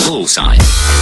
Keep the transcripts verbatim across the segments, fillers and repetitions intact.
Bullseye.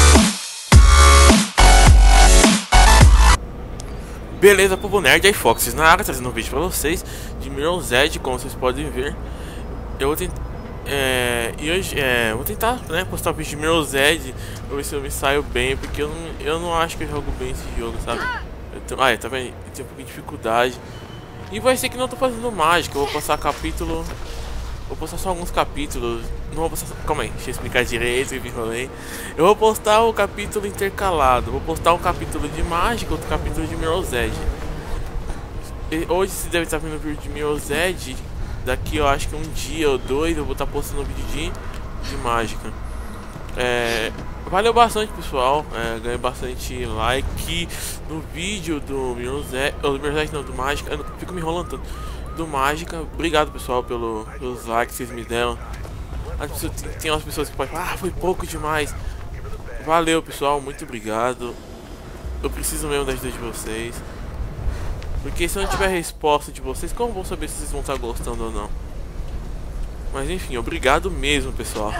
Beleza, povo nerd, aí Foxes na área, trazendo um vídeo pra vocês de Mirror's Edge, como vocês podem ver. Eu vou tentar, é, e hoje, é, vou tentar, né, postar um vídeo de Mirror's Edge, pra ver se eu me saio bem, porque eu não, eu não acho que eu jogo bem esse jogo, sabe? Eu tô, ah, tá vendo? Eu tenho um pouco de dificuldade. E vai ser que não tô fazendo mágica, eu vou passar capítulo... Vou postar só alguns capítulos. Não vou postar. Calma aí, deixa eu explicar direito e me enrolei. Eu vou postar o capítulo intercalado. Vou postar um capítulo de mágica, outro capítulo de Mirror's Edge. E hoje você deve estar vendo o vídeo de Mirror's Edge. Daqui eu acho que um dia ou dois eu vou estar postando um vídeo de, de mágica. É, valeu bastante, pessoal. É, ganhei bastante like no vídeo do Mirror's Edge. Oh, do Mirror's Edge não, do mágica. Eu fico me enrolando tanto. Do mágica, obrigado pessoal pelo, pelos likes que vocês me deram. As pessoas, tem, tem umas pessoas que podem falar, ah, foi pouco demais. Valeu pessoal, muito obrigado. Eu preciso mesmo da ajuda de vocês, porque se eu não tiver resposta de vocês, como vou saber se vocês vão estar gostando ou não? Mas enfim, obrigado mesmo pessoal.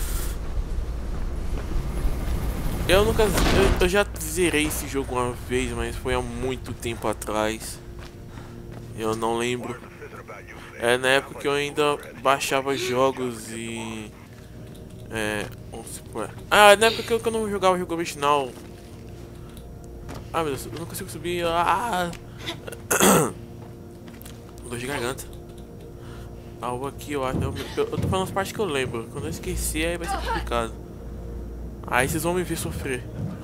Eu nunca, eu, eu já zerei esse jogo uma vez, mas foi há muito tempo atrás. Eu não lembro. É na época que eu ainda baixava jogos e... É... Ah, na época que eu, que eu não jogava o jogo original. Ah, meu Deus, eu não consigo subir. Ah! Dor de garganta. Algo aqui, eu acho. Eu, eu, eu tô falando as partes que eu lembro. Quando eu esquecer, aí vai ser complicado. Aí vocês vão me ver sofrer.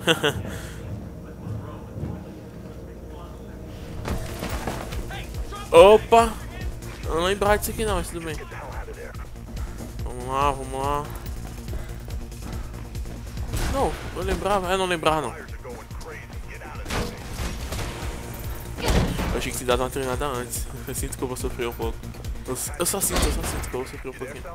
Opa! Eu não lembrava disso aqui não, mas tudo bem. Vamos lá, vamos lá. Não, eu lembrava, eu não lembrava não. Eu achei que se dava uma treinada antes. Eu sinto que eu vou sofrer um pouco. Eu, eu só sinto, eu só sinto que eu vou sofrer um pouquinho.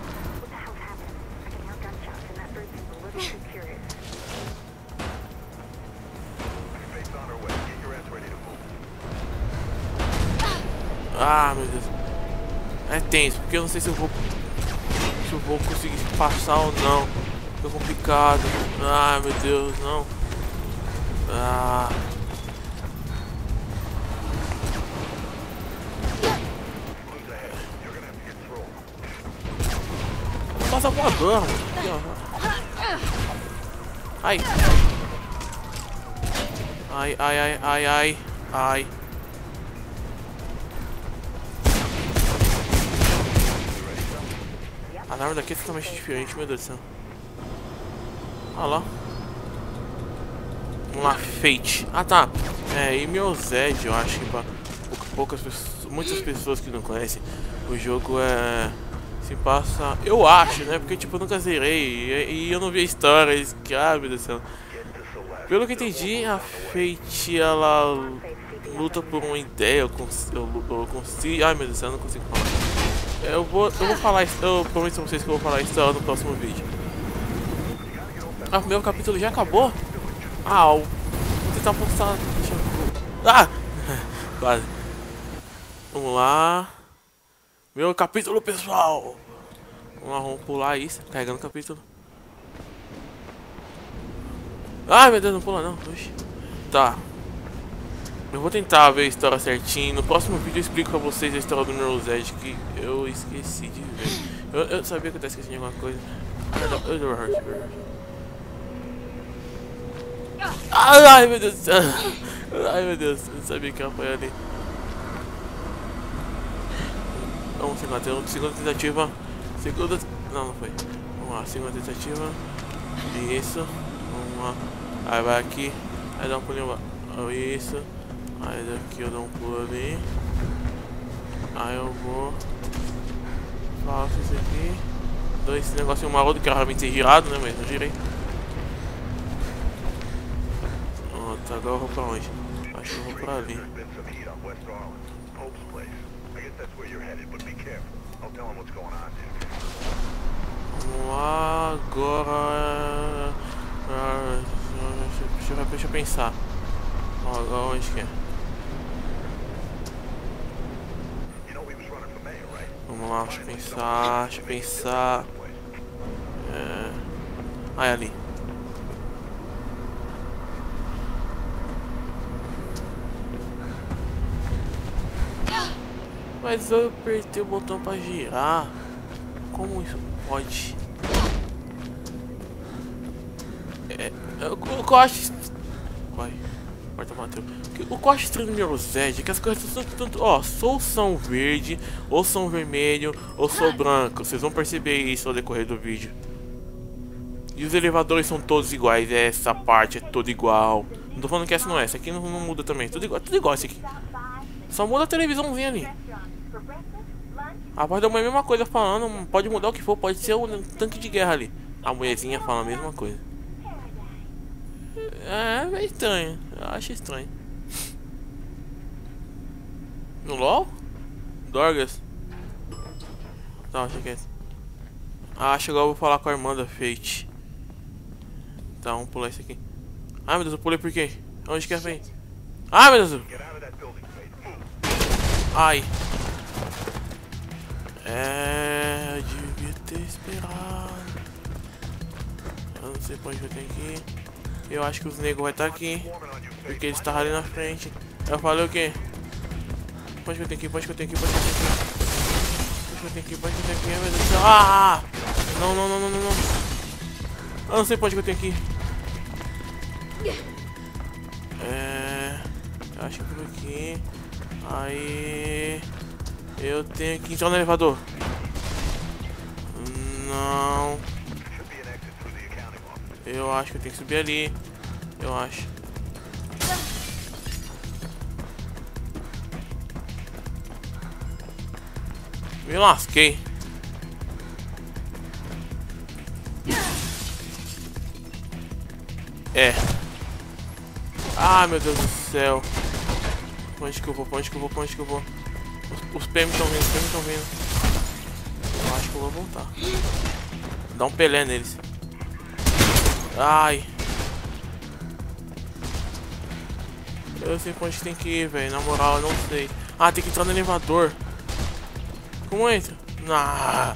Ah, meu Deus. É tenso, porque eu não sei se eu vou se eu vou conseguir passar ou não. É complicado. Ah, meu Deus, não. Ah. Passa voador, mano. Ai. Ai, ai, ai, ai, ai. Ai. A arma daqui é totalmente diferente, meu Deus do céu. Olha lá. Vamos lá, Fate. Ah tá. É, e Mirror's Edge, eu acho que pra poucas pessoas, muitas pessoas que não conhecem, o jogo é... se passa... Eu acho, né? Porque tipo, eu nunca zerei e, e eu não vi a história. Que, ah, meu Deus do céu. Pelo que entendi, a Fate, ela luta por uma ideia, eu consigo... Eu, eu consigo... Ai, meu Deus do céu, eu não consigo falar. Eu vou, eu vou falar, eu prometo pra vocês que eu vou falar isso no próximo vídeo. Ah, o meu capítulo já acabou? Ah, vou tentar postar. Ah! Quase. Vamos lá. Meu capítulo, pessoal! Vamos lá, vamos pular isso. Carregando o capítulo. Ai, meu Deus, não pula não. Oxi. Tá. Eu vou tentar ver a história certinho. No próximo vídeo eu explico pra vocês a história do Mirror's Edge, que eu esqueci de ver. Eu, eu sabia que eu tava esquecendo de alguma coisa. Ai, ai, meu Deus do céu. Ai, meu Deus, eu sabia que ela foi ali. Vamos lá, tem uma segunda tentativa. Segunda... Não, não foi. Vamos lá, segunda tentativa. Isso. Vamos lá. Aí vai aqui. Aí dá um pulinho lá. Isso. Aí daqui eu dou um pulo ali. Aí eu vou. Faço isso aqui. Dou esse negocinho maroto que era realmente ser girado, né? Mas não girei. Pronto, agora eu vou pra onde? Acho que eu vou pra ali. Vamos lá, agora. Deixa eu, deixa eu pensar. Agora onde que é? Vamos lá, deixa eu pensar, deixa eu pensar. É... Ai, ali. Mas eu apertei o botão pra girar. Como isso pode? É, eu, o que eu acho... Vai, porta bateu. O que eu acho estranho no meu Zed é que as coisas são tanto... Ó, ou são verde, ou são vermelho, ou são branco. Vocês vão perceber isso ao decorrer do vídeo. E os elevadores são todos iguais. Essa parte é toda igual. Não tô falando que essa não é. Essa aqui não, não muda também. Tudo igual, tudo igual esse aqui. Só muda a televisãozinha ali. A voz da mulher é a mesma coisa falando. Pode mudar o que for. Pode ser um tanque de guerra ali. A mulherzinha fala a mesma coisa. É, é meio estranho. Eu acho estranho. No LOL? Dorgas? Não, achei que é esse. Ah, chegou, eu vou falar com a irmã da Fate. Tá, vamos pular isso aqui. Ai meu Deus, eu pulei por quê? Onde que é a Fate? Ai meu Deus! Ai. É, eu devia ter esperado. Eu não sei pra onde eu tenho que ir. Eu acho que os negros vão estar aqui. Porque eles estavam ali na frente. Eu falei o quê? Pra onde que eu tenho que ir? Pra onde que eu tenho que ir? Pra onde que eu tenho que ir? Pra onde que eu tenho que ir? Pra onde que eu tenho que ir? Meu Deus do céu. Ah! Não, não, não, não, não, não. Eu não sei pra onde que eu tenho que ir. É... Eu acho que por aqui. Aí... Eu tenho que entrar no elevador. Não. Eu acho que eu tenho que subir ali. Eu acho. Me lasquei. É. Ah, meu Deus do céu. Pra onde que eu vou? Pra onde que eu vou? Pra onde que eu vou? Os, os P M estão vindo, os P M estão vindo. Eu acho que eu vou voltar. Dá um Pelé neles. Ai. Eu sei pra onde tem que ir, velho. Na moral, eu não sei. Ah, tem que entrar no elevador. Como entra? Ah.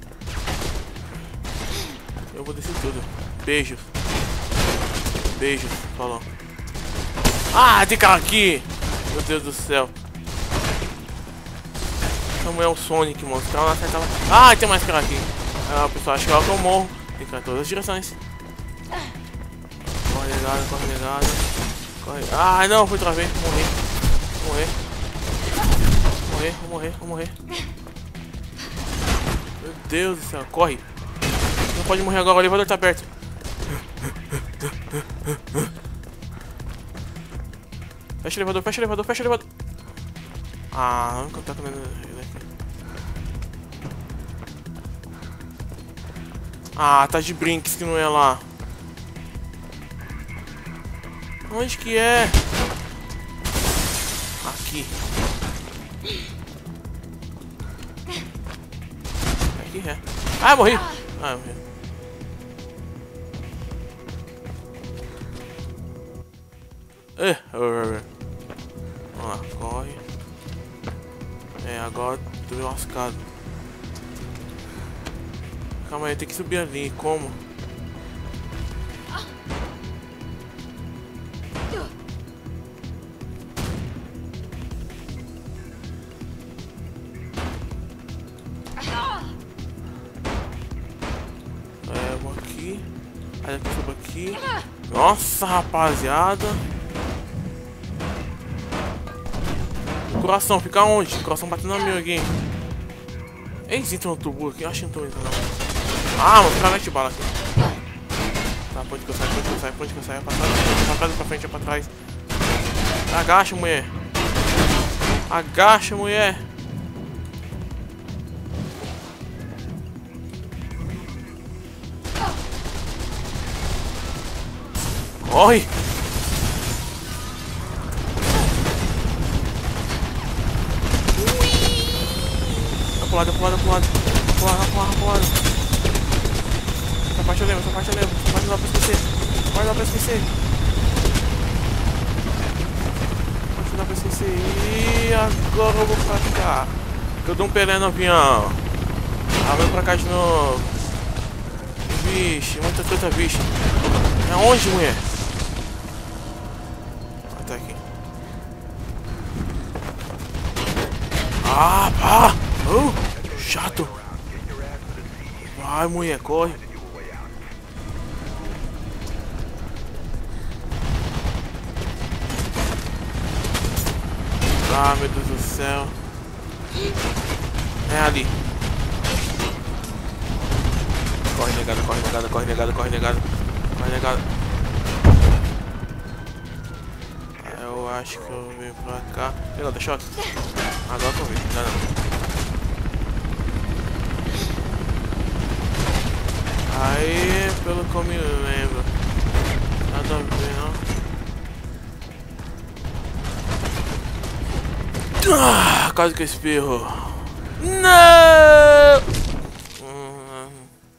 Eu vou descer tudo. Beijos. Beijos. Falou. Ah, tem cara aqui. Meu Deus do céu. Essa mulher é o Sonic, mano. Os caras não acertavam. Ah, tem mais cara aqui. Ah, pessoal, acho que é hora que eu morro. Tem cara em todas as direções. Corre negado, corre negado. Corre. Ah, não, fui outra vez. Vou morrer. Vou morrer. Vou morrer, vou morrer, vou morrer. Meu Deus do céu, corre. Não pode morrer agora, o elevador tá aberto. Fecha o elevador, fecha o elevador, fecha o elevador. Ah, não tá comendo ele aqui. Ah, tá de brinks que não é lá. Onde que é? Aqui. Aqui é. Ah, morri. Ah, morri. É, vamos lá, corre. É, agora tô meio lascado. Calma aí, tem que subir ali, como? É, vou aqui. Aí eu subo aqui. Nossa, rapaziada. Coração, fica onde? Coração batendo na minha aqui. Eles entram no tubo aqui, eu acho que não tô entrando não. Ah, mano, o cara mete bala aqui. Tá, pode que eu saio, pode que eu saio, pode que eu saio. É pra trás, é pra trás, é pra frente, é pra trás. Agacha, mulher. Agacha, mulher. Corre. Pro lado, pro lado, pro lado, pro lado, pro lado, pro lado. Essa parte eu lembro, essa parte eu lembro. Essa parte não dá pra esquecer. Não dá pra esquecer. Não dá pra esquecer. E agora eu vou pra cá. Eu dou um Pelé no avião. Abrindo pra cá de novo. Vixe, muita coisa, vixe. É onde, mulher? Ah, tá aqui. Ah, pá! Oh, chato! Vai, mulher, corre! Ah, meu Deus do céu! É ali! Corre, negado, corre, negado, corre, negado, corre, negado, corre, negado! Eu acho que eu venho pra cá. Pegou, deixa eu. Agora que eu vi, não, não. Aí, pelo que eu me lembro, nada a ver, não. Ah, quase que eu espirro. Não! Hum.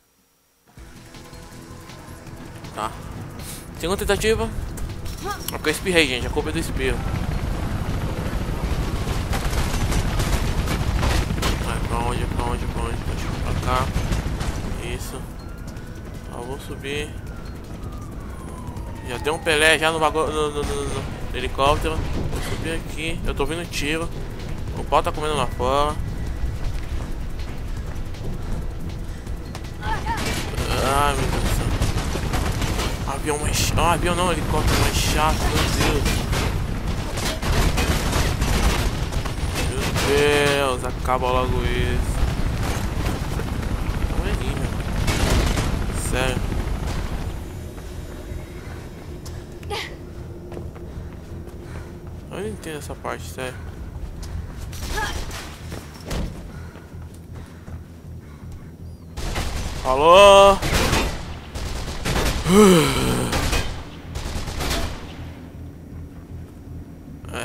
Tá. Segunda tentativa. É porque eu espirrei, gente. A culpa é do espirro. Vai pra onde, pra onde, pra onde? Deixa eu pra cá. Isso. Eu vou subir. Já deu um Pelé já no, bagulho, no, no, no, no helicóptero. Vou subir aqui. Eu tô ouvindo tiro. O pau tá comendo lá fora. Ai, meu Deus do céu. Avião mais chato. Ah, avião não, helicóptero mais chato, meu Deus. Meu Deus, acaba logo isso. Não é ali, meu. Sério. Eu não entendo essa parte, sério. Alô? É.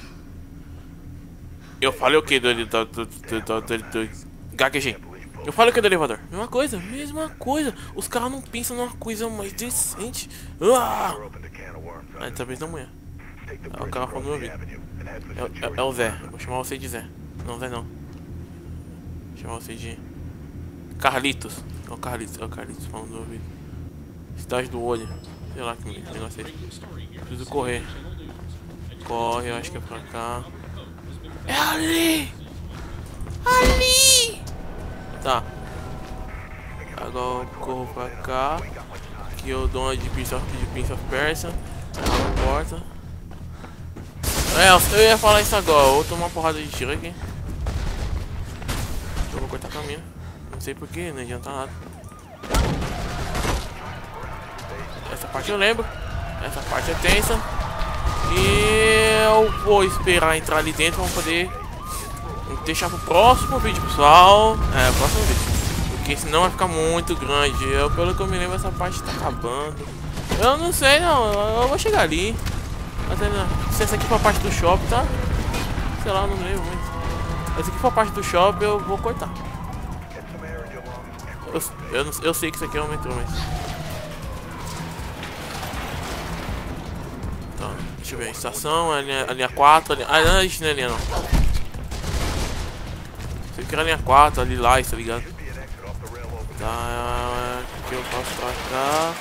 Eu falei o que do do do do do do gaguejei. Eu falei o que do elevador? Mesma coisa, mesma coisa. Os caras não pensam numa coisa mais decente. Ah! Ah, talvez não mulher. É o cara falando no meu ouvido. É, é, é o Zé. Eu vou chamar você de Zé. Não, Zé não. Vou chamar você de Carlitos. É o Carlitos, é o Carlitos falando no meu ouvido. Cidade do olho. Sei lá que negócio é esse. Preciso correr. Corre, eu acho que é pra cá. É ali! Ali! Tá. Agora eu corro pra cá. Aqui eu dou uma de Prince of, de Prince of Persia. Abro a porta. É, eu ia falar isso agora. Eu vou tomar uma porrada de tiro aqui. Eu vou cortar caminho. Não sei porquê, não adianta nada. Essa parte eu lembro. Essa parte é tensa. E eu vou esperar entrar ali dentro pra poder deixar pro próximo vídeo, pessoal. É, próximo vídeo. Porque senão vai ficar muito grande. Eu, pelo que eu me lembro, essa parte tá acabando. Eu não sei, não. Eu vou chegar ali. Até, se essa aqui for a parte do shopping, tá? Sei lá, não me lembro muito. Se essa aqui for a parte do shopping, eu vou cortar. Eu, eu, não, eu sei que isso aqui é um metrô, mas... Então, deixa eu ver. Estação, a linha, a linha quatro. A linha... Ah, não, a gente não é linha, não. Sei que era a linha quatro, ali lá, tá ligado? Tá, aqui eu passo pra cá.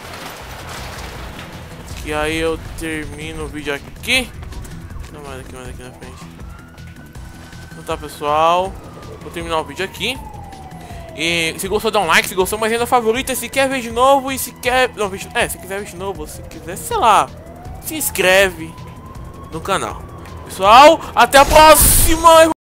E aí eu termino o vídeo aqui. Não, mais aqui, mais aqui na frente. Então tá, pessoal. Vou terminar o vídeo aqui. E se gostou, dá um like. Se gostou, mais ainda favorita. Se quer ver de novo e se quer... Não, é, se quiser ver de novo, se quiser, sei lá, se inscreve no canal. Pessoal, até a próxima!